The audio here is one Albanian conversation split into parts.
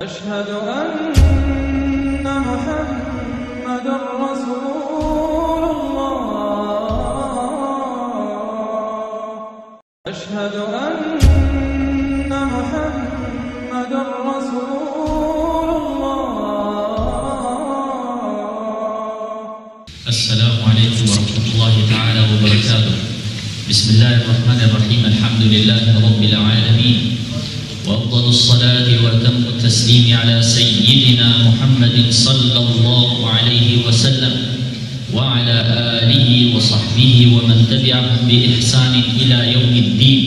أشهد أن محمدًا رسول الله أشهد أن محمدًا رسول الله. السلام عليكم ورحمة الله تعالى وبركاته. بسم الله الرحمن الرحيم. الحمد لله رب العالمين، وأفضل الصلاة وأتم التسليم على سيدنا محمد صلى الله عليه وسلم وعلى آله وصحبه ومن تبعهم بإحسان إلى يوم الدين.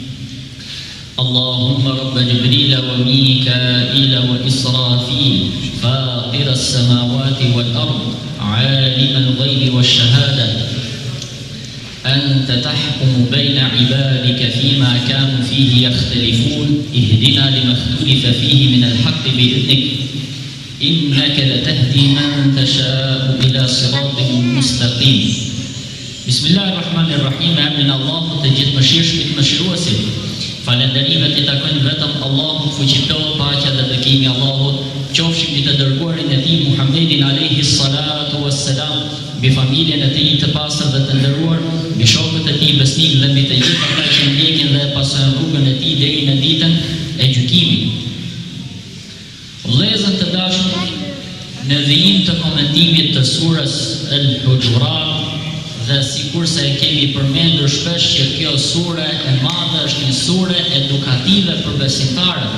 اللهم رب جبريل وميكائيل وإسرافيل فاطر السماوات والأرض عالم الغيب والشهادة أنت تحكم بين عبادك فيما كانوا فيه يختلفون اهدنا لما اختلف فيه من الحق بإذنك إنك لتهدي من تشاء إلى صراط مستقيم. بسم الله الرحمن الرحيم. Emrin Allahut të gjithë mëshirshmit mëshiruesit. Falënderimet i takojnë vetëm Allahut fuqiplot, paqja dhe bekimi Allahut qofshin mbi të dërguarin e tij Muhammedin alayhi salatu wassalam, mbi familjen e tij të pastër dhe të nderuar, mbi shokët e tij besnik dhe mbi të gjithë ata që ndjekin dhe pasojnë rrugën e tij deri në ditën e gjykimit. Vëllezër të dashur, në vijim të komentimit të surës Al-Hujurat, dhe sikurse e kemi përmendur shpesh që kjo sure e madhe është një sure edukative për besimtarët.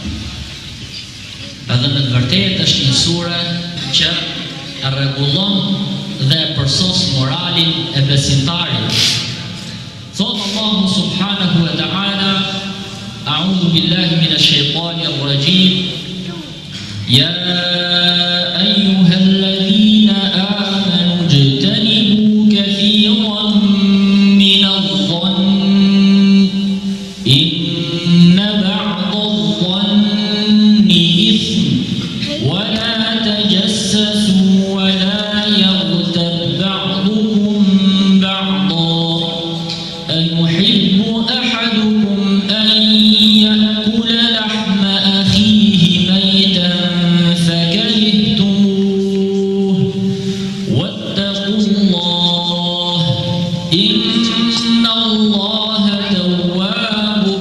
Edhe në të vërtetë është një sure që rregullon dhe përsos moralin e besimtarit. Thot Allahu subhanahu wa ta'ala: A'udhu billahi minash shaitanir rajim. Ya ayyuhalladhina amanu ijtanibu kathiran min adh-dhann inna ba'da adh-dhanni ithm wa la tajassasu wa la yaghtab ba'dukum ba'dan ayuhibbu ahadukum an ya'kula lahma akhihi maytan fakarihtumuh wattaqullah inna Allaha tawwabur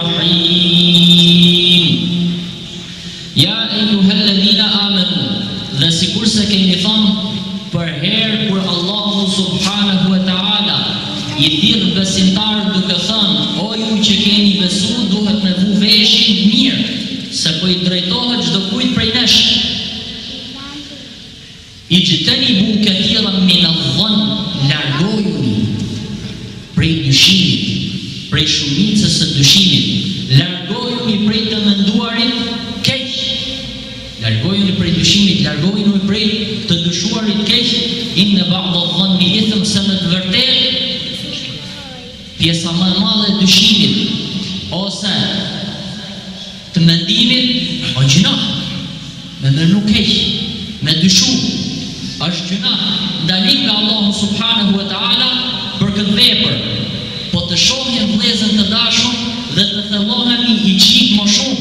rahim. Ya ayyuhalladhina amanu, dhe sikur se kemi thënë për herë kur Allahu subhanahu wa ta'ala i thirr besimtarët duke thënë: o ju që keni besuar, duhet me vu veshin mirë, se po i drejtohet çdo kujt prej nesh. Ijtanibu kathiran min adh-dhann, largojuni prej dyshimit, prej shumicës së dyshimit, largojuni prej të menduarit keq, largojuni prej dyshimit, largojuni prej të dyshuarit keq. Inna ba'da adh-dhanni ithm, se në të vërtetë pjesa më e madhe e dyshimit ose të mendimit o gjunah, me mendu keq, me dyshu, është gjunah, ndalim nga Allahu subhanahu wa ta'ala për këtë vepër. Po të shohim vëllezër të dashur dhe të thellohemi i çik më shumë.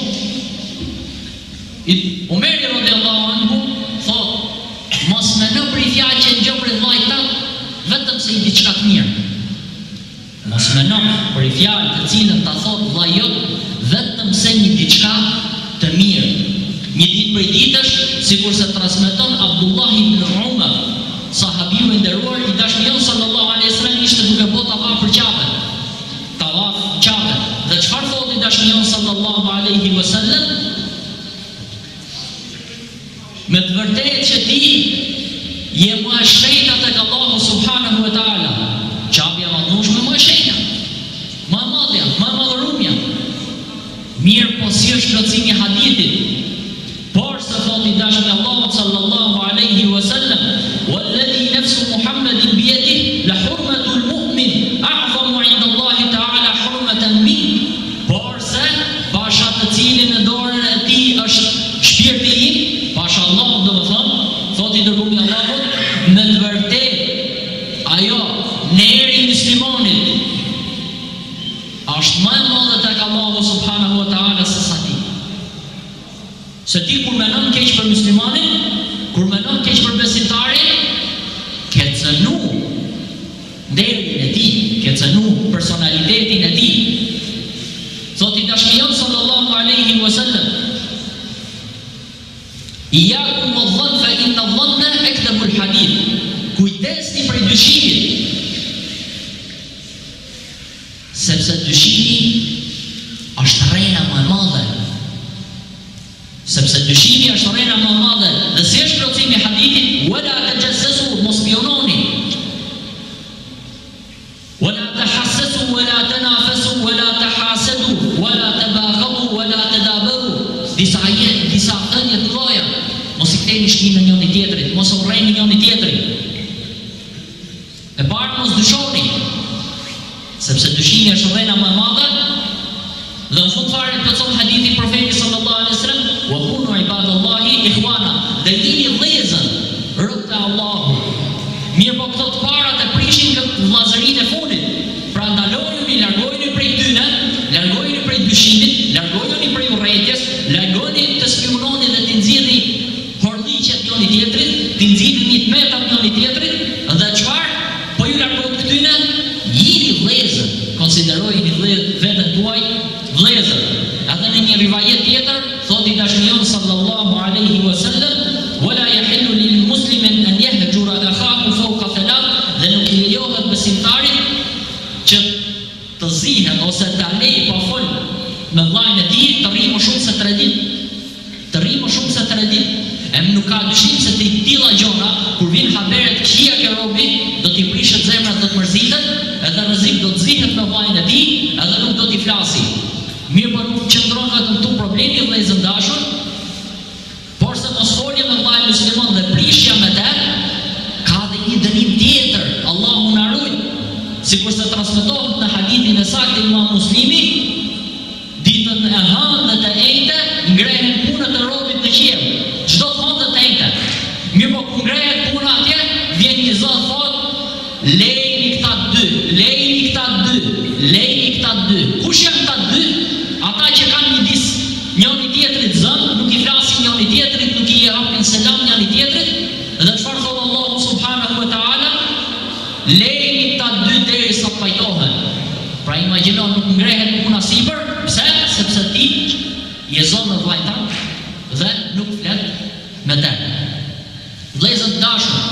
Umeri radhiyallahu anhu thot: mos mendo për fjalë që ngjoprin vllajt tat vetëm se i diçka të mirë. Mos mendo për fjalë të cilën ta thot vllai jot vetëm se një diçka të mirë. Një ditë prej ditësh, sikurse transmeton Abdullah ibn Umar, sahabiu i nderuar i dashur sallallahu alaihi wasallam, ishte duke bërë tavaf për Ka'bën. Tavaf Ka'bën. Dhe çfarë thotë i dashur sallallahu alaihi wasallam? Me të vërtetë që ti je më e shenjta tek Allahu subhanahu wa ta'ala. Ka'bja madhueshme më e shenjta, më e madhja, më e madhërumja. Mirë, po si është plotësimi i hadithit? Por se thotë i dashur Allahu sallallahu alaihi wasallam: walladhi nafsu Muhammadin biyadihi la hurmatul mu'min a'zamu 'inda Allahi ta'ala hurmatan min. Por se pasha të cilin në dorën e tij është shpirti im, pasha Allahu, do të thotë i dërguari Allahut, në të vërtetë ajo neri i muslimanit është më e madhe tek Allahu subhanahu wa ta'ala se sa ti. Se ti kur menon keq për muslimanin, kur menon keq për besimtarin, ke cënu nderin e tij, ke cënu personalitetin e tij. Zoti dashkion sallallahu alaihi wasallam, iyakum wadh-dhann fa inna adh-dhanna akdhabul hadith. Kujdesni për dyshimin, sepse dyshimi është rrena më e madhe. Sepse dyshimi është rrena më e madhe. Dhe si është plotësimi i hadithit, wala tajassasu, mos spiononi. Wala tahassasu, wala tanafasu, wala tahasadu, wala tabaghadu, wala tadabaru. Disa thënie të lloja. Mos i ktheni shpinën njëri tjetrit, mos urreni njëri tjetrin. E parë, mos dyshoni, sepse dyshimi është rrena më e madhe. Dhe në fund fare plotëson hadithi profetit sallallahu alaihi wasallam, wa kunu ibadallahi ikhwana, dhe jeni vëllezër, rob të Allahut. Mirë po këto të parat e prishin vllazërinë e fundit. Pra ndalojuni, largojuni prej tyne, largojuni prej dyshimit, largojuni prej urrëties, largojuni të spiononi dhe të nxirrni horliqet njëri tjetrit, të nxirrni tmetat njëri tjetrit, dhe çfarë? Po ju largohet këtyne, jeni vëllezër, konsiderojeni veten tuaj vëllezër. Edhe në një rivajet tjetër, thoti dashmion sallallahu alaihi wasallam, wala yahillu lil muslimin an yahjura akhahu fawqa thalath, dhe nuk i lejohet besimtarit që të zihet ose të alej pa fol me vllajën e tij të rri më shumë se 3 ditë. Të rri më shumë se 3 ditë. Nuk ka dyshim se të tilla gjona, kur vin haberet këqija ke robi, do t'i prishet zemra, do të mërzitet, edhe rrezik do të zihet me vllajën e tij, edhe nuk do t'i flasi. Mirë po nuk qëndron vetëm këtu problemi, vëllezër dashur, por se mos folje me vllajën musliman dhe prishja me të, ka dhe një dënim tjetër, Allahu na ruaj. Sikur se transmetohet në hadithin e saktë të Imam Muslimi, ditën e hënë dhe të enjte ngrehen punët e robit në qiell. Çdo të hënë dhe të enjte. Mirë po kur ngrehet puna atje, vjen një zot thot, lejni këta dy, lejni këta dy, lejni këta dy. Kush janë këta dy? Ata që kanë midis njëri tjetrit zën, nuk i flasin njëri tjetrit, nuk i japin selam njëri tjetrit, dhe çfarë thot Allahu subhanahu wa taala? Lejni këta dy derisa të pajtohen. Pra imagjino, nuk ngrehet puna sipër, pse? Sepse ti je zonë në vllajtan dhe nuk flet me të. Vëllezër dashur,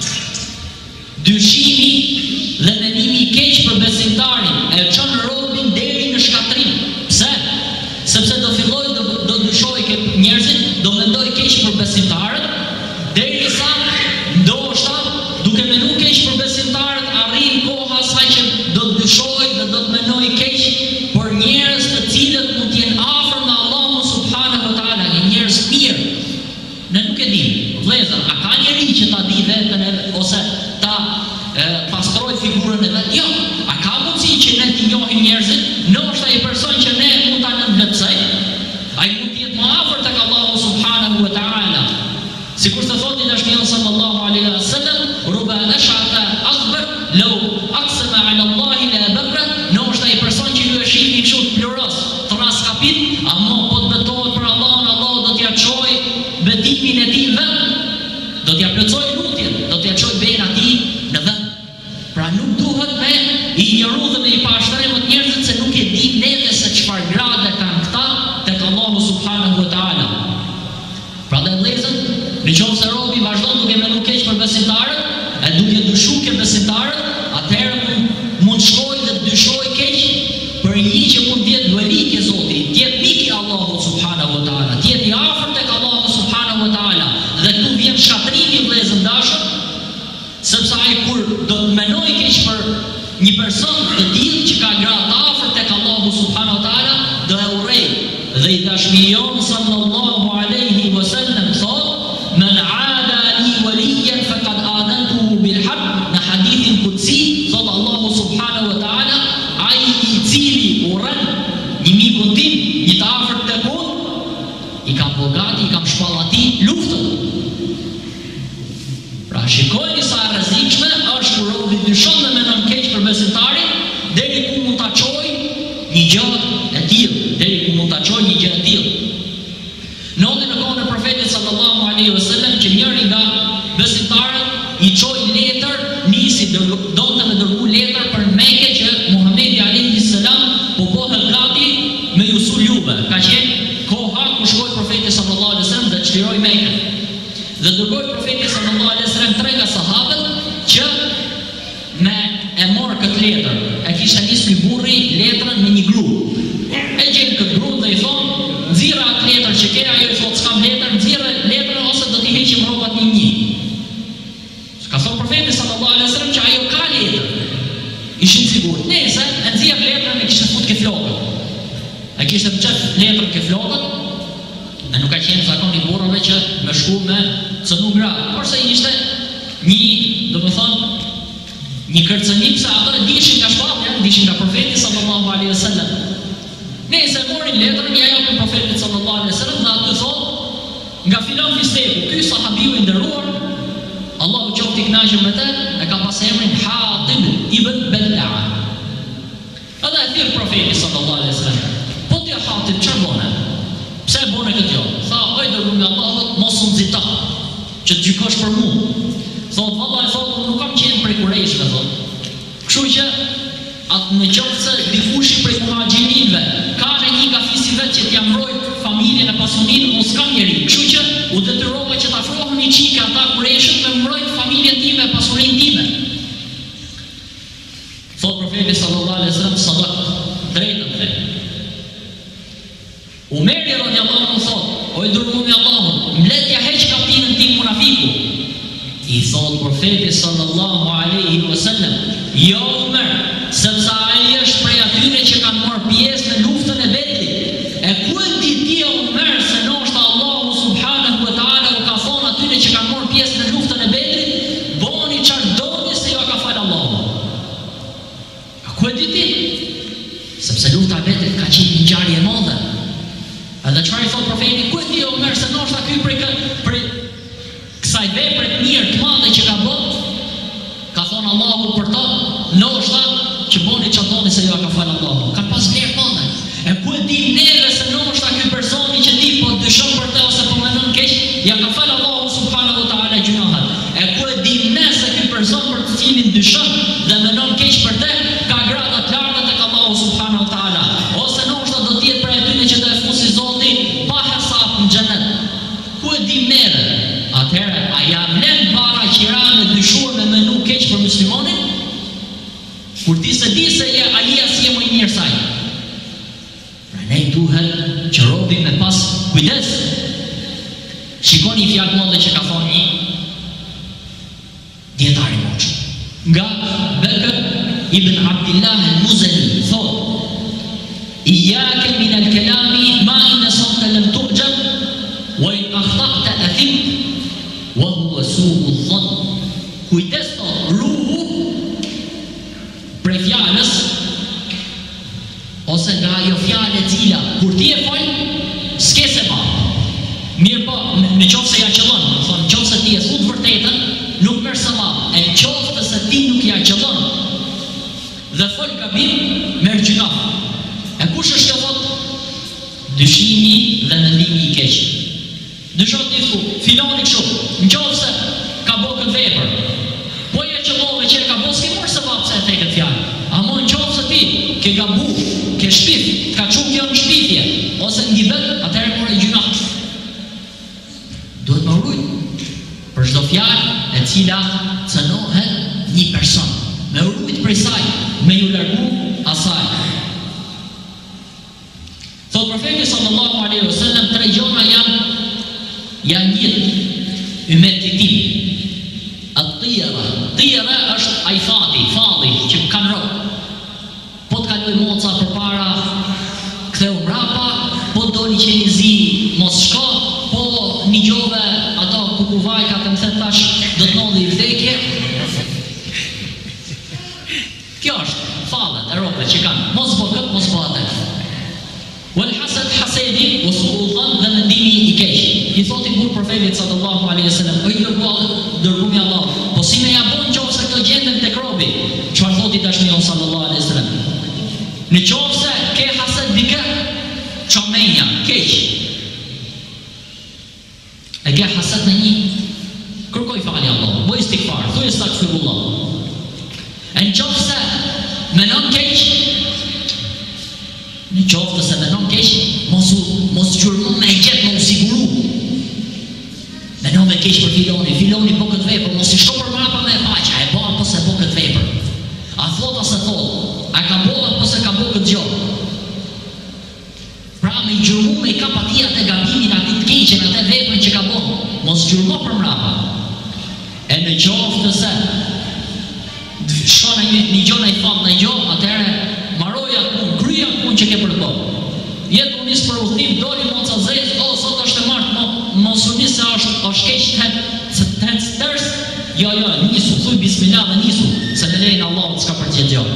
dyshimi dhe mendimi i keq për besimtarin e çon robin deri në shkatrim. Pse? Sepse do filloj do dyshoj ke njerëzit, do mendoj keq për besimtarët, derisa ndoshta duke menduar keq për besimtarët arrin koha sa që do të dyshoj dhe do të mendoj keq për njerëz të cilët mund të jenë afër me Allahun subhanahu wa taala, njerëz mirë. Ne nuk e dim. Vëllezër, a ka njeri që ta di veten ose ta pastroj figurën e vet? Jo. A ka mundësi që ne t'i njohim njerëzit? Ndoshta ai person që ne mund ta nënvetësoj, ai mund të jetë më afër tek Allahu subhanahu wa taala. Sikur të thotë dashmion sallallahu alaihi wasallam, ruba ash'ata akbar law aqsama ala Allah la barra. Ndoshta ai person që ju e shihni kështu pluros, të raskapit, ama po të betohet për Allahun, Allahu do t'ia çojë betimin e tij vend, do t'ia plotësoj lutjen, do t'ia çojë ben atij në vend. Pra nuk duhet me i ignoru dhe me i pashtëremët njerëzit, se nuk e dim neve se çfarë grade kanë këta tek Allahu subhanahu wa taala. Pra dhe vëllezër, nëse robi vazhdon duke menduar keq për besimtarët, e duke dyshuar ke besimtarët, atëherë mund shkojë dhe të dyshojë keq për një që mund të jetë duelik e Zotit, të jetë mik i Allahut subhanahu wa taala, të jetë i afërt tek Allahu subhanahu wa taala. Dhe këtu vjen shkatrimi, vëllezër dashur, sepse ai kur do të menoj keq për një person të tillë që ka gradë të afërt tek Allahu subhanahu wa taala, do e urrej. Dhe i dashmion sallallahu alaihi wasallam thot, men aada li waliyan faqad adantuhu bil harb. Në hadithin qudsi thot Allahu subhanahu wa taala, ai i cili urren një mikun tim, një të afërt tek unë, i kam bogati, i kam shpallati luftën. Pra shikojni sa e rrezikshme është kur robi dyshon dhe mendon keq për besimtarin, deri ku mund ta çojë një gjë e tillë, deri ku mund ta çojë një gjë e tillë. Në kohën profetit sallallahu alaihi wasallam që njëri nga besimtarët i çoi letër, nisi donte me dërgu letër për Mekë që Muhamedi alaihi salam po bëhet gati me ju sul juve. Ka qenë koha ku shkoi profeti sallallahu alaihi wasallam dhe çliroi Mekën. Dhe dërgoi profeti sallallahu alaihi wasallam 3 nga sahabët që me e morë këtë letër. E kishte nisur burri letrën me një gru. E gjenë këtë gru dhe i thonë, nxirra atë letër që ke, ajo i thotë s'kam letër, nxirra letrën ose do t'i heqim rrobat një. Ka thonë profeti sallallahu alaihi wasallam që ajo ka letër. Ishin sigurt. Nëse e nxjerr letrën e kishte fut ke flokët. E kishte gjatë letrën ke flokët. E nuk ka qenë zakon i burrave që me shku me cënu gra. Por se ishte një, do të thonë, një kërcënim se ato e dishin nga shpatja, dishin nga profeti sallallahu alaihi wasallam. Nëse morin letrën, ja japin profetit sallallahu alaihi wasallam dhe aty thotë, nga filan fisteku, ky sahabiu i nderuar, Allahu qoftë i kënaqur me të, e ka pas emrin Hatib ibn Balta'a. Edhe e thirr profeti sallallahu alaihi wasallam. Po ti Hatib çfarë bone? Pse e bone këtë jo? Tha, oj dërguar nga Allahu, mos u nxita, që të gjykosh për mua. Thotë, vallahi thotë, nuk kam qenë prej Kurejshve, thotë. Kështu që atë në qoftë se dikush prej muhaxhirinëve ka në një nga fisi vet që t'ia mbrojt familjen e pasuninë, unë s'kam njeri. Kështu që u detyrova që të afrohen një çike ata Kurejshët me mbrojt familjen time, pasurinë time. Thotë profeti sallallahu alaihi wasallam, sadaq, drejtën the. Umeri radhiyallahu anhu thotë, o i dërguar i Allahut, mbledhja heq kaptinën tim munafiku. I thotë profeti sallallahu alaihi wasallam, jo Umar, sepse ai është prej atyre që kanë marrë pjesë në luftën e Bedrit. E ku e di ti Umar se ndoshta Allahu subhanahu wa taala u ka thonë atyre që kanë marrë pjesë në luftën e Bedrit, bëni çfarë doni se ju ka fal Allahu. A ku e di ti? Sepse lufta e Bedrit ka qenë një ngjarje e madhe. Edhe çfarë i thotë profeti, ku e di Umar se ndoshta ky prej kësaj vepre të mirë të madhe që ka bërë, ka thonë Allahu për to, ndoshta që boni çfarë doni se ju ka fal Allahu. Ka pas vlerë madhe. E ku e di neve se ndoshta ky personi që ti po dyshon për të ose po mendon keq, ja ka fal Allahu subhanahu wa taala gjunahat. E ku e di ne se ky person për të cilin dyshon dhe mendon keq për të, ka grada të larta tek Allahu subhanahu wa taala. Ose ndoshta do të jetë prej atyre që do e fusi Zoti pa hesab në xhenet. Ku e di neve? Atëherë, a ja vlen bara qira me dyshuar me menu keq për muslimanin? Kur ti se di se ai as je më i mirë saj. Pra ne duhet që robi me pas kujdes. Shikoni fjalë modhe që ka thonë një dietar i moshë. Nga Bekr ibn Abdullah al-Muzani thotë: "Iyaka min al-kalami ma in sawta lam tu'jab wa in akhta'ta athimt." Wa huwa su'u dhann. Kujdes ruhu prej fjalës ose nga ajo fjalë e cila kur ti e fal s'ke se ba. Mirë po, në qoftë se ja qëllon, thonë në qoftë se ti e thut vërtetën, nuk merr sevap. E në qoftë se ti nuk ja qëllon dhe fol gabim, merr gjunaf. E kush është kjo thotë? Dyshimi dhe mendimi i keq. Dyshon ti thu, filoni kështu, në qoftë se ka bërë këtë vepër, po ja qëllove që e ka bërë, s'ke marrë sevap se e the këtë fjalë. Amo në qoftë se ti ke gabu, ke shpif, ka çu kjo në shpifje, ose në gibet, atëherë morë gjuna. Duhet më urujt për çdo fjalë e cila cënohet një person, me urujt prej saj, me ju largu asaj. Thot profeti sallallahu alaihi wasallam, 3 gjona janë njët ymet i tij. Tira është ai falli që kanë rrok. Po të kaloj moca përpara, ktheu mrapa, po doli që një zi mos shko, po një gjove ato kukuvajka të më thënë tash do të nodhi i vdekje. Kjo është fallet e rrokve që kanë, mos bo këtë, mos bo atë. Wal hasad hasedi, wa su'u dhann dhe mendimi i keq. I thoti kur profetit sallallahu alaihi wasallam, o i dërgumi Allah, po si me ja bon qofse këto gjenden tek robi. Çfarë thoti dashnion sallallahu alaihi wasallam? Në qofse ke hasad dikë, çomenja, keq. E ke hased në një, kërkoj falje Allah, bëj istighfar, thuaj astaghfirullah. E në qoftë se menon keq, mos gjurmu me e gjetë, me u siguru. Menon me keq për filoni po këtë vepër, mos i shko për mrapa me e paqa, e bo apo se bo këtë vepër. A thot a se thot, a ka bo apo se ka bo këtë gjohë. Pra me i gjurmu me i kapatijat e gabimin atit keqen, atë veprën që ka bo, mos gjurmu për mrapa. E në qoftë se shkone një gjona i fatë në gjohë, atëre maroja kun, kryja kun që ke për të bo. Jetë unis për udhtim, doli moca zezë, o, sot është e martë, mos unis se është keq të hetë stërës, jo, nisu, thuj bismillah dhe nisu, se me lejnë Allah s'ka për tjetë gjohë.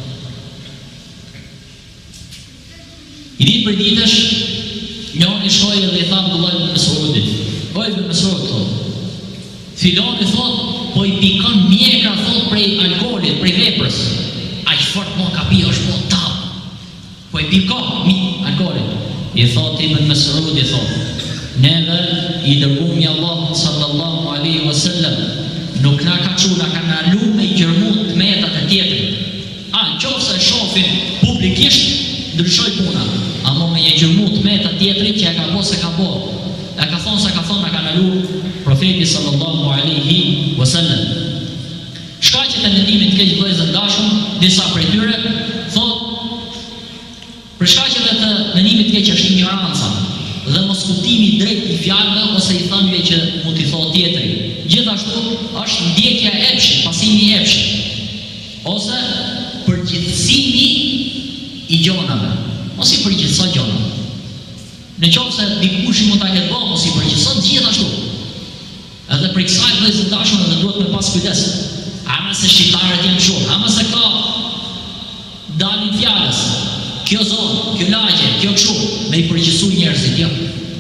I ditë për ditësh, njën i shkoj edhe i thamë Abdullah ibn Mesudit. O ibn Mesud, thot, filoni thot, po i pikon mjekra thot prej alkoolit, prej veprës. A i fort mo ka pi është po tap. Po i pikon alkoolit. I thot ibn Mesud, i thot, neve i dërgumi Allah sallallahu alaihi wasallam, nuk na ka quna ka nalu me i gjërmut metat e tjetërit. A, në qofë se shofin publikisht, ndryshoj puna, amo me një gjërmut metat tjetërit që e ka bo se ka bo. E ka thonë se ka thonë e ka nalu profeti sallallahu alaihi wasallam. Shkaqet e mendimit keq vëllezër dashur, disa prej tyre thotë për shkaqet e të mendimit keq është ignoranca dhe mos kuptimi drejt i fjalëve ose i thënieve që mund t'i thotë tjetri. Gjithashtu është ndjekja e epshit, pasimi i epshit ose përgjithësimi i gjonave, mos i përgjithëso gjonave. Në qoftë se dikush mund ta ketë bërë, mos i përgjithëson gjithashtu. Edhe për kësaj vëllezër dashur edhe duhet me pas kujdes. Ama se shqiptarët janë kështu, ama se ka dalin fjalës, kjo zonë, kjo lagje, kjo kështu, me i përgjithësu njerëzit, jo.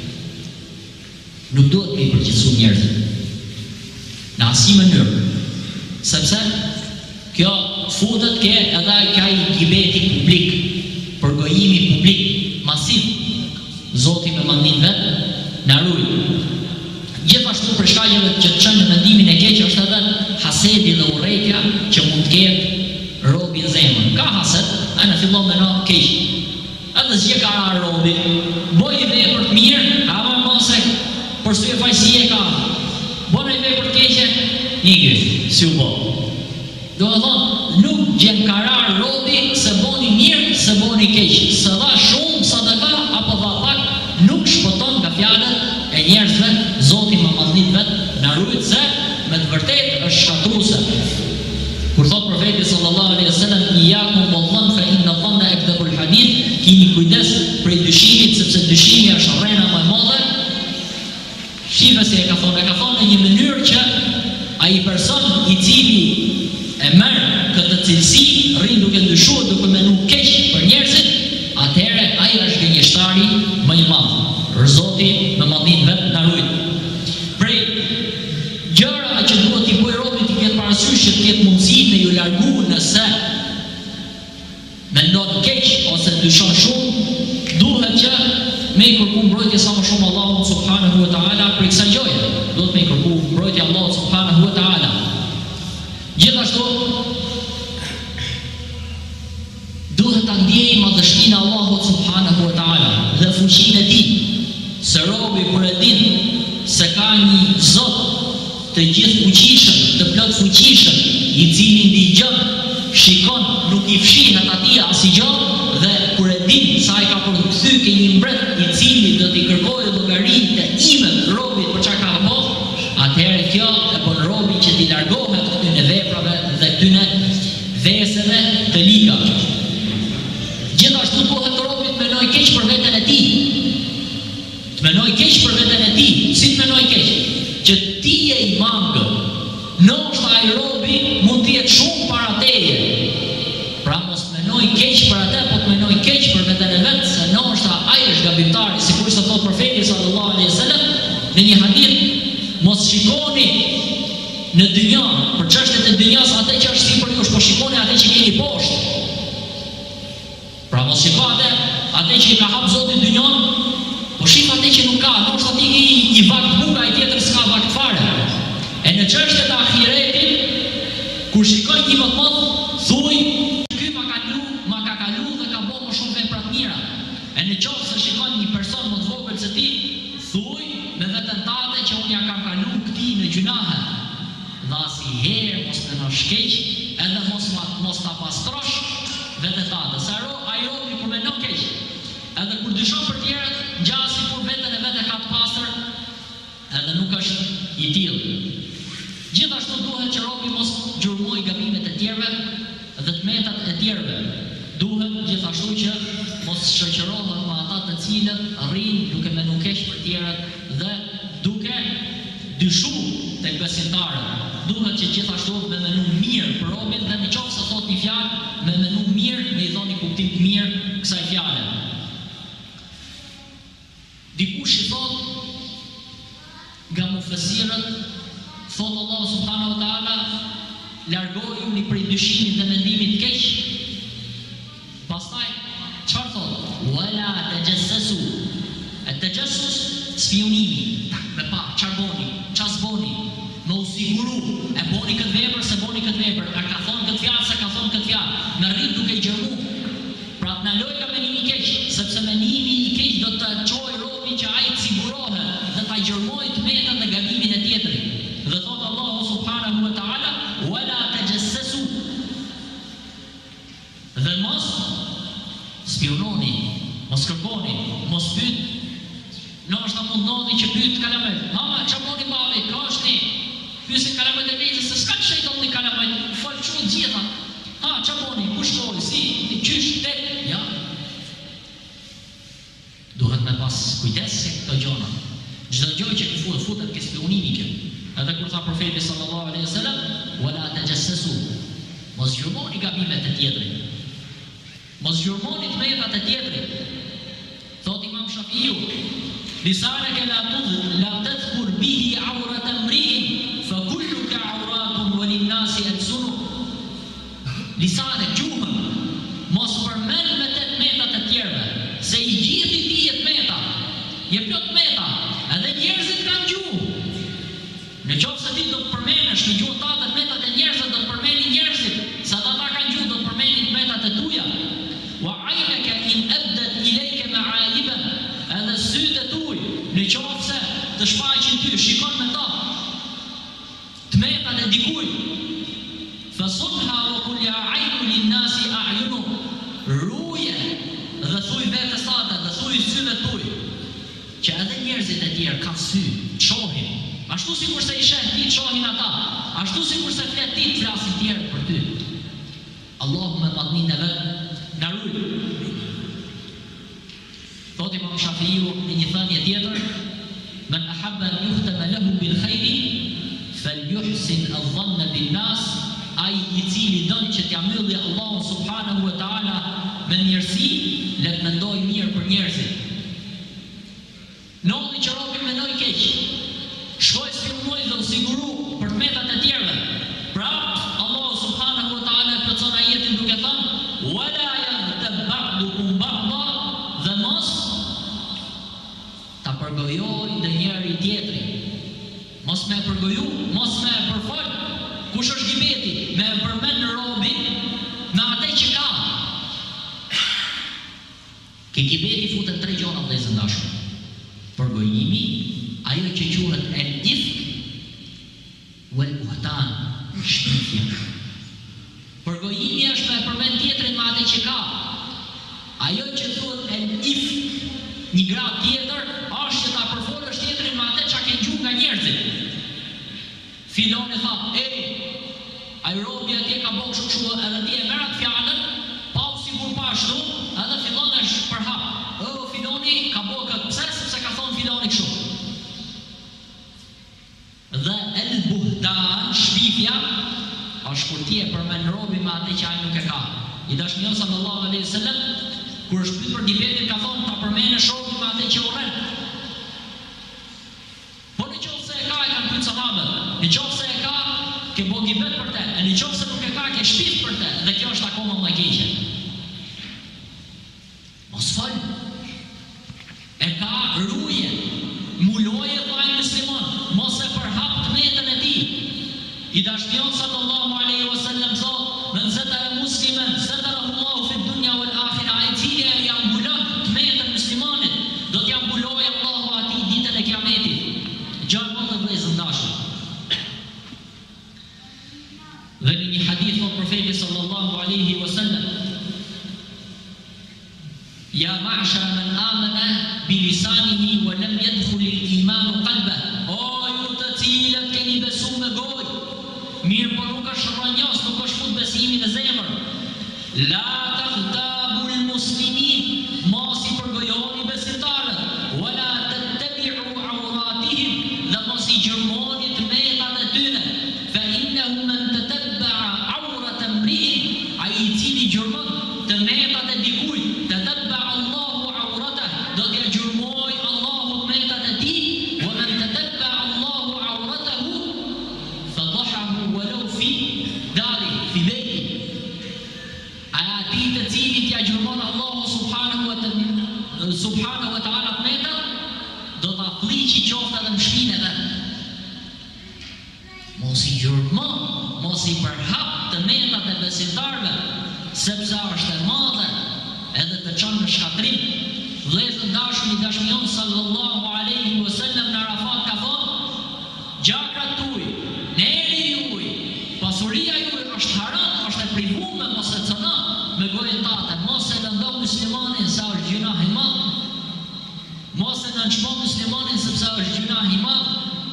Nuk duhet me i përgjithësu njerëzit. Në asnjë mënyrë. Sepse kjo futet ke edhe ka i gibeti publik, përgojimi publik, masiv. Zoti me mandin vetë, në ruaj. Gjithashtu për shkaqeve që të çojnë në mendimin e keq është edhe hasedi dhe urrejtja që mund të ketë robi në zemër. Ka hased, ai në fillon me në keq. Edhe zgje ka robi, boj i vepër të mirë, ama mos e përsye fajsi e ka. Bën ai vepër të keqe, ikë, si u bë. Do të thonë, nuk gjen karar robi se boni mirë, se boni keq. Se dha shumë sadaka apo dha pak, nuk shpëton nga fjalët e njerëzve. Zoti më madhnit vetë na ruajt se me të vërtetë është shkatruese. Kur thot profeti sallallahu alaihi wasallam iyakum wadhann fa inna dhanna yakdhibul hadith, keni kujdes për dëshimit sepse dëshimi është rrena më e madhe. Shiva se e ka thonë në një mënyrë që ai person i cili e merr këtë cilësi rrin duke ndryshuar, duke menuar keq për njerëzit, atëherë ai është gënjeshtari më i madh. Zoti me madhin vetë na ruaj. Prej gjëra që duhet t'i bëj robit t'i ketë parasysh që t'ketë mundësi me ju largu nëse mendon keq ose dyshon shumë, duhet që me i kërku mbrojtje sa më shumë Allahut subhanahu wa taala për kësaj gjëje. Duhet me i kërku mbrojtje Allahut subhanahu wa taala. Gjithashtu duhet ta ndjejë madhështinë e Allahut subhanahu wa taala dhe fuqinë e tij. Se robi kur e din se ka një Zot të gjithë fuqishëm, të plot fuqishëm, i cili ndigjon, shikon, nuk i fshihet atij asgjë dhe kur e din se ai ka përkthy ke një mbret i cili do t'i kërkojë llogari të imën robit për çka ka bërë, atëherë kjo e bën robin që t'i largohet këtyre veprave dhe këtyre veseve të liga. Gjithashtu duhet robit menoj keq për veten e tij. Të menoj keq për veten e tij, si të menoj keq? Që ti je i mangët, ndoshta ai robi mund të jetë shumë para teje. Pra mos menoj keq për atë, po të menoj keq për veten e vet, se ndoshta ai është gabimtari, sikur sa thot profeti sallallahu alaihi wasallam në një hadith, mos shikoni në dynjë, për çështjet e dynjas atë që është sipër jush, po shikoni atë që keni poshtë. Pra mos shikoni atë që i ka hap Zoti dynjën, po shif atë që nuk ka, ndoshta ti i vakt buka i me veten tate që unë ja kam kalu këti në gjunahe. Dhe asnjëherë mos të na shkeq, edhe mos ta pastrosh veten tate. Sa ai robi kur mendon keq, edhe kur dyshon për tjerët, ngjasi kur veten e vet e ka të pastër, edhe nuk është i tillë. Gjithashtu duhet që robi mos gjurmoj gabimet e tjerëve dhe tmetat e tjerëve. Duhet gjithashtu që mos shoqërohet me ata të cilët rrinë duke menduar keq për tjerët dhe duke dyshuar tek besimtarët. Duhet që gjithashtu me mendu mirë për robin dhe nëse thot një fjalë, me mendu mirë, me i dhoni kuptim të mirë kësaj fjale. Dikush i thot nga mufesirët, thot Allah subhanahu wa taala, largojuni prej dyshimit dhe mendimit keq. Pastaj çfarë thot? Wala tajassasu. At-tajassus spionimi, me pa çarboni, çasboni, me u siguru, e boni këtë vepër, se boni këtë vepër, a ka thonë këtë fjalë, se ka thonë këtë fjalë, me rrit duke i gjërmu. Pra të na loj nga mendimi i keq, sepse mendimi i keq do të çojë robin që ai të sigurohet dhe ta gjërmojë tmetën dhe gabimin e tjetrit. Dhe thot Allahu subhanahu wa taala, wala tajassasu. Dhe mos spiononi, mos kërkoni, mos pyet. Ndoshta mund ndodhi që pyet kalamet. Mama, çfarë boni babi? Ka është ne? Pyesin kalamet e vjetës se s'ka shejton në kalamet. Fal çu gjitha. Ha, çfarë boni? Ku shkoi? Si? Qysh te? Ja. Duhet me pas kujdes se këto gjëra. Çdo gjë që futet ke spionimi kë. Edhe kur tha profeti sallallahu alaihi wasallam, wala tajassasu. Mos gjurmoni gabimet e tjetrit. Mos gjurmoni tmetat e tjetrit. Thot Imam Shafiu, lisanaka la tadhkur bihi awrata imri'in fa kulluka awratun wa lin-nasi alsunu. Lisanek, gjuhën, mos përmend me të tmetat e tjerëve, se i gjithë i tij tmeta, je plot tmeta, edhe njerëzit kanë gjuhë. Në qoftë se ti do të përmendesh në gjuhën tënde tmetat e njerëzve, do të përmendin njerëzit, sa ata kanë gjuhë, do të përmendin tmetat e tuaja. Wa aynaka in abdat ilayka ma'ayiban, edhe sytë e tuaj, në qoftë se të shfaqin ty, shikon me ta tmetat e dikujt. Fasunha wa qul ya aynu lin-nasi a'yunu. Ruje dhe thuj vetes sate, dhe thuj syve tuaj, që edhe njerëzit e tjerë kanë sy, shohin. Ashtu sikur se i sheh ti, shohin ata. Ashtu sikur se flet ti, flasin tjerë për ty. Allahu me madhnin e vet na ruaj. Thot Imam Shafiu në një thënie tjetër, men ahabba an yuhtama lahu bil khairi falyuhsin adh-dhanna bin nas. Ai i cili don që t'ia mbylli Allahu subhanahu wa taala me mirësi, le të mendojë mirë për njerëzit. Nolli që robi mendoj keq, shkoj spionoj dhe u siguru për tmetat e tjerëve. Pra, Allahu subhanahu wa taala plotson ajetin duke thënë, wala yaghtab ba'dukum ba'da, dhe mos ta përgojoj dhe njëri tjetrin. Mos me përgoju, mos me përfol. Kush është gibeti? Me përmend robin me atë që ka. Ke gibeti futet tre gjëra vëllezër dashur. Përgojimi, ajo që quhet el-ifk wal buhtan, shpifje. Përgojimi është me përmend tjetrin me atë që ka. Ajo që thuhet el-ifk, një grad tjetër, është që ta përfolësh tjetrin me atë që ke gjuhë nga njerëzit. Filoni tha, ai robi atje ka bëu kështu edhe ti e merr atë fjalën, pa u sigur pa ashtu, edhe fillon të shpërhap. Filoni ka bëu këtë, pse? Sepse ka thonë filoni kështu. Dhe el buhtan, shpifja, është kur ti e përmend robin me atë që ai nuk e ka. I dashur sallallahu alaihi wasallam, kur është pyetur për dibetin, ka thonë ta përmendësh robin me atë që urren. Po në qoftë se e ka, e kanë pyetur sahabët, në qoftë se e ka, ke bogi vet për te, e në qoftë se nuk e ka, ke shpif për te, dhe kjo është akoma më keqe. Mos fal. E ka, ruje, muloje vllai musliman, mos e përhap tmetën e tij. I dashur sallallahu alaihi wasallam thot, men satara musliman satarahu Allahu fi dunya wal akhirah. Ai cili ja mbulon tmetën muslimanit, do t'ja mbulojë Allahu atij ditën e Kiametit. Gjallë dhe vëllezër dashur. Dhe në një hadith të profetit sallallahu alaihi wasallam, Ya ma'shara man amana bilisanihi wa lam yadkhul al-iman qalbah. O ju të cilët keni besuar me gojë, mirë por nuk është rrënjos, nuk është fut besimi në zemër. La taghtabu al-muslimin, mos i përgojoni besimtarët, wala tattabi'u awratihim, dhe mos i gjërmoni të metat e tyre. Fa innahu man tatabba'a awrata imri'in, ai i cili gjërmon të metat e dikujt, subhanahu wa ta'ala të meta, do të apliqi qofta dhe më shpinë edhe. Mos i gjurmon, mos i përhap të metat e besimtarve, sepse është e madhe edhe të çon në shkatrim. Vëllezër dashur, i dashmion sallallahu alaihi wasallam në Arafat ka thonë, gjakrat tuaj, neri juaj, pasuria juaj është haram, është e privuar, mos e cënon me gojën tate, mos e lëndo muslimanin sa është gjunah i madh. Mos e nënçmo muslimanin sepse është gjunah i madh.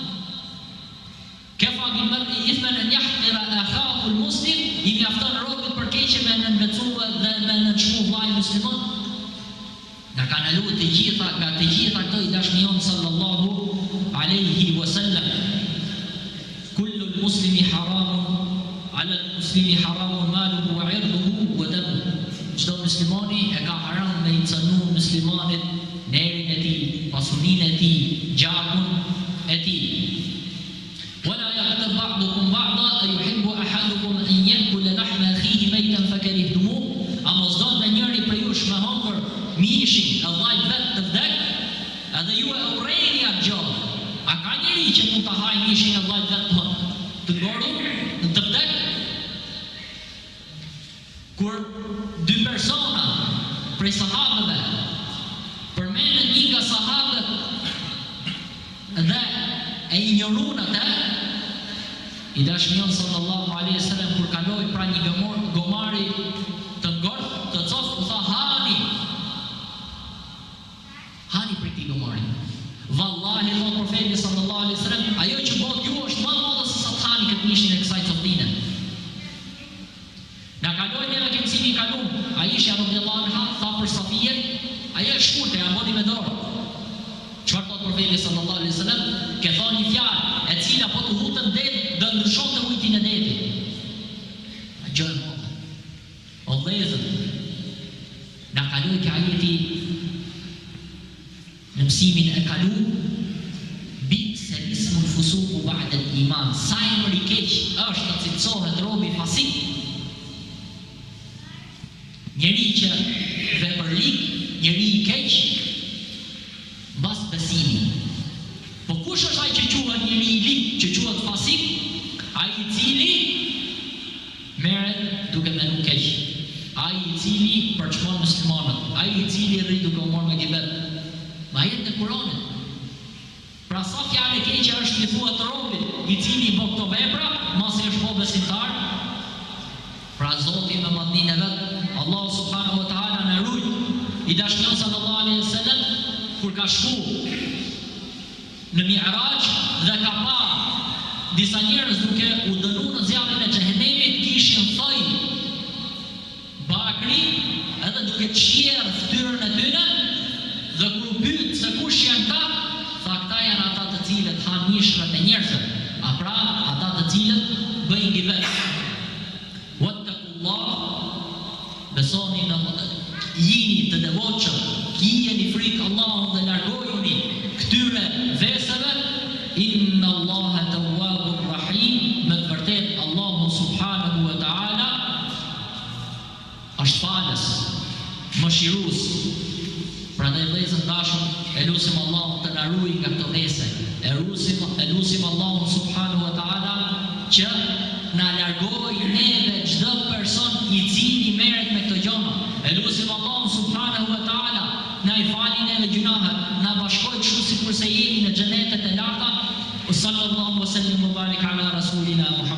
Kafa bil mar'i ithman an yahqira akhahu al-muslim, i mjafton robit për keqje me nënvecuar dhe me nënçmu vllai musliman. Na kanë lutur të gjitha nga të gjitha këto i dashmion sallallahu alaihi wasallam. Kullu al-muslimi haramun, ala al-muslimi haramun maluhu wa 'irduhu wa damuhu. Çdo muslimani e ka haram me i cënu muslimanit nerin e tij, pasurinë e tij, gjakun e tij. Wala yaqtab ba'dukum ba'da ayuhibbu ahadukum an ya'kula lahma akhihi maytan fakarihtumuh. A mos do të njëri prej jush me hongër mishin e vllajt vet të vdek, edhe ju e urreni atë gjallë. A ka njëri që mund ta hajë mishin e vllajt vet të ngorur, të vdek? Kur dy persona prej sahabëve përmendën një nga sahabët dhe e injorun atë, i dashmion sallallahu alaihi wasallam kur kaloi pra një gomari të ngordh, të coftë, u tha hani për këtij gomari. Vallahi thot profeti sallallahu alaihi wasallam, ajo që bëhet ju është më e madhe se sa të hani këtë mishin e kësaj coftinë. Na kaloi neve kemi si një kalum, Aisha radhiyallahu anha tha për Safijen, ajo e shkurtë, ja bodi me dorë. Çfarë thot profeti sallallahu alaihi wasallam? Ke thonë një fjalë e cila po të hutën det, do ndryshonte ujin e detit. A gjë e madhe. O vëllezër, na kaloi kjo ajeti në mësimin e kaluar, bi'sa ismul fusuqu ba'da al-iman. Sa emri i keq është të cilësohet robi fasik. Njeri që vepërlik, njeri i keq, mbas besimi. Po kush është ai që quhet njeri i lik, që quhet fasik? Ai i cili merret duke menu keq. Ai i cili përçmon muslimanët, ai i cili rri duke u marrë me gibet. Ma jetë në Kuranit. Pra sa fjalë e keqe është i thuhet robit, i cili bë këto vepra, mos e është po besimtar. Pra Zoti me madhninë e vet, Allah subhanahu wa ta'ala na ruaj. I dashmion sallallahu alaihi wasallam kur ka shku në Mi'raj dhe ka pa disa njerëz duke u dënuar në zjarrin e xhehenemit, kishin thoj bakri edhe duke qierë fytyrën e tyre, dhe kur u pyet se kush janë ta, tha këta janë ata të cilët han mishrat e njerëzve, a pra ata të cilët bëjnë gibet. Besoni në jini të devotshëm, kijeni frikë Allahun dhe largojuni këtyre veseve. Inna Allaha tawwabur rahim. Me të vërtetë Allahu subhanahu wa ta'ala është falës, mëshirues. Prandaj vëllezër dashur, e lutim Allahun të na ruajë nga këto vese. E lutim Allahun subhanahu wa ta'ala që na largojë neve çdo person i cili merret me këto gjëra. E lutim Allahun subhanahu wa ta'ala na i falë neve gjunahet, na bashkojë kështu sikurse jemi në xhenetet e larta. Sallallahu wasallam wa barik ala rasulina Muhammad